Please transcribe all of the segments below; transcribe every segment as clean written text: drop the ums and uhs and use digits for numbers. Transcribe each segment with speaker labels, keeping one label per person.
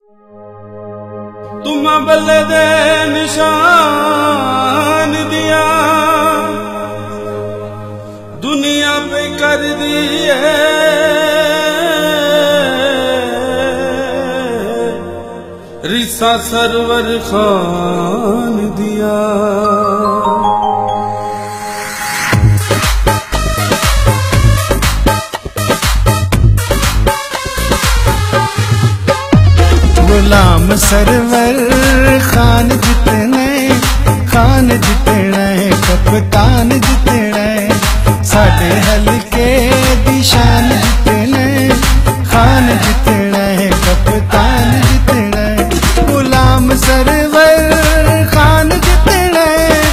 Speaker 1: तुम बल्ले दे निशान दिया दुनिया पे कर दिए रिसा सरवर खान दिया।
Speaker 2: गुलाम सरवर खान जितने खान जितने कप्तान जितने साडे हलके दी शान जितने खान जितने कप्तान जितने गुलाम सरवर खान जितने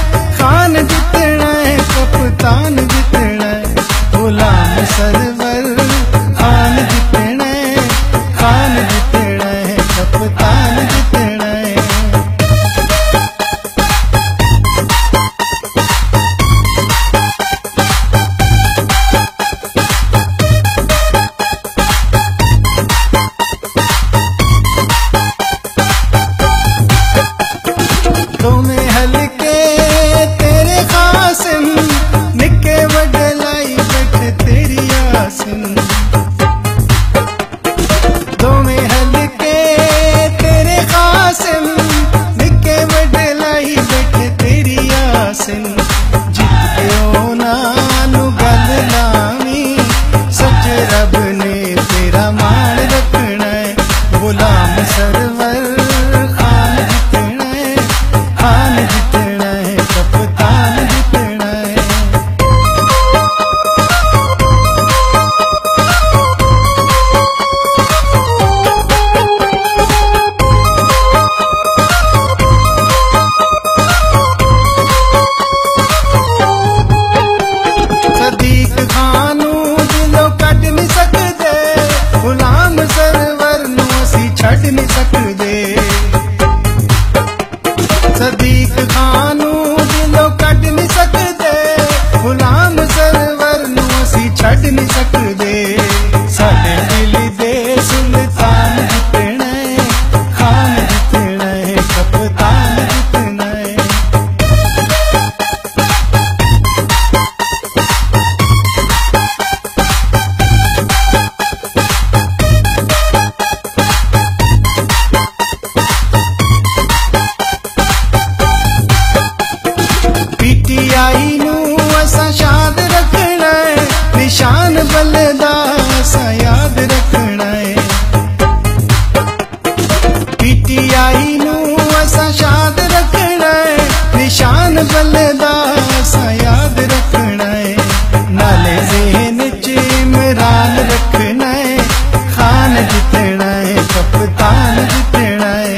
Speaker 2: कप्तान जितने गुलाम सरवर खान जितने कप्तान जितने। दोवें हलके तेरे कासिम निके वड्डे लाई बैठे तेरी आसिम। दोवें हलके तेरे कासिम निके वड्डे लाई बैठे तेरी आसिम। जित के ओनानू गल लावी सच रब ने तेरा मान रखना है। गुलाम सरवर खान जितना है कप्तान जितना है। सदीक खानू दिलों कट नहीं सकते गुलाम सरवर नू असी छड़ नहीं सकते। सदीक खानू दिलों कट नहीं सकते गुलाम सरवर नू असी छड़ नहीं सकते। साडे दिल दे सुल्तान जितने खान जितने कप्तान जितने। पीटीआई नू असा शाद रखना है निशान बल्लेदा असा याद रखना है। पीटीआई नू असा शाद रखना है निशान बल्लेदा असा याद रखना है। नाले ज़हन च इमरान रखना है खान जितना है कप्तान जितना है।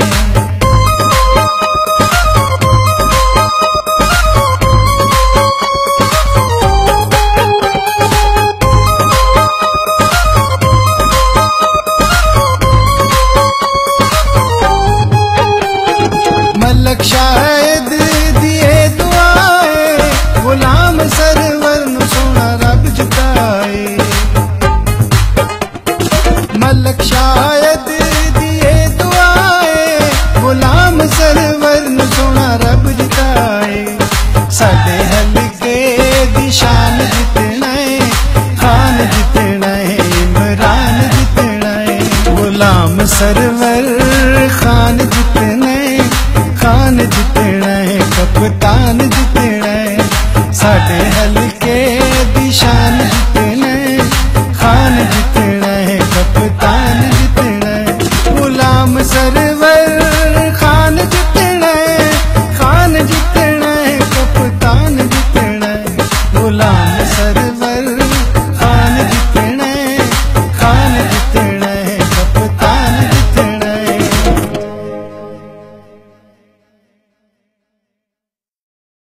Speaker 2: मलक शायद दिए दुआए गुलाम सरवर नू सोना रब जिताए। मलक शायद दिए दुआए गुलाम सरवर नू सोना रब जिताए। साडे हलके दी शान जितना है खान जितना है इमरान जितना है। गुलाम सरवर खान जितने खान जितना है कप्तान जितना है साडे हल